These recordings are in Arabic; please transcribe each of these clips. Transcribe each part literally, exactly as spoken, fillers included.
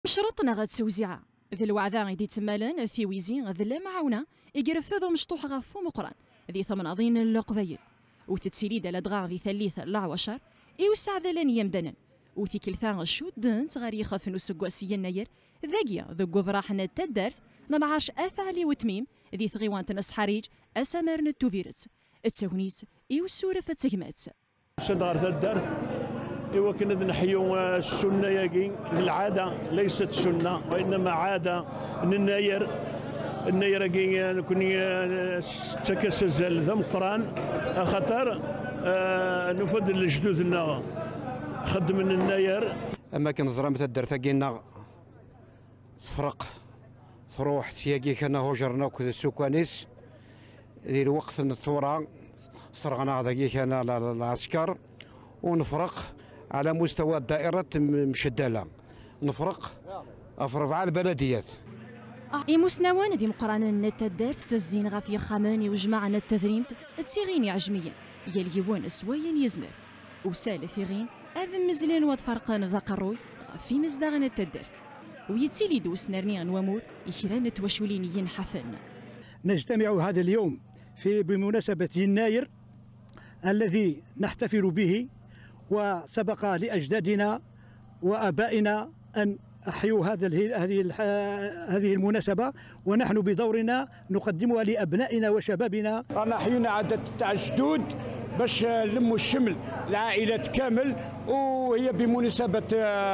شرطنا غاد سوزيعة ذي الوعذا غيدي تمالن في ويزين ذي لا معاونة يقرفذو مشطوح غفو مقران ذي ثمناضين القضيل وتتسيليد لدغا ذي ثليث العوشر إيوسع ذلان يمدنن وثي كلثان الشود دنت غير يخاف نسقواسي النير ذاقيا ذو قفراحنا تدرث ننعاش أفعلي وتميم ذي ثغيوان تنس حريج أسامر نتوفيرت التونيت إيوسورة فتقمات شد غير الدرس إوا كنا نحيو السنة ياكي العادة ليست سنة وإنما عادة من الناير الناير كي كوني تكسزل ذم قران خاطر آه نفضل لجدودنا خدم من الناير اما كان زرامة الدرت كينا فرق تروح تياكي كان هجرنا وكذا السكانيس ذي الوقت الثورة صرغنا هذا كان العسكر ونفرق على مستوى الدائرة مشدلة نفرق في ربع البلديات. إي مسنوان ذي مقرانا نتدارت تزين غافي خاماني وجماعة التذريمت تسيغيني عجميا يليوان سوين يزمر وسال في غين أذن مزلين وتفرقان ذا قروي غافي مزداغن التدارت ويتيلي دوس نرنيان ومور إشران توشولين ينحفن. نجتمع هذا اليوم في بمناسبة يناير الذي نحتفل به وسبق لأجدادنا وآبائنا أن أحيوا هذا هذه هذه المناسبة ونحن بدورنا نقدمها لأبنائنا وشبابنا. رانا حيينا عادة تاع الجدود باش نلموا الشمل العائلات كامل وهي بمناسبة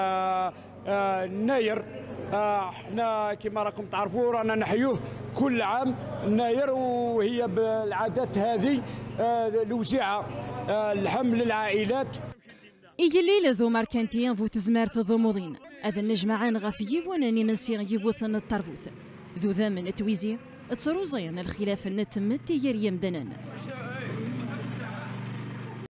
يناير. احنا كما راكم تعرفوا رانا نحيوه كل عام يناير وهي بالعادات هذه الوزيعة الحمل للعائلات. إيجليل ذو ماركانتيان فو تزمارت ذو موضين هذا النجمعان غافي وناني من سيغ يبوثن الطرفوث ذو ذامن تويزي تروزين الخلاف النت متير يمدنان.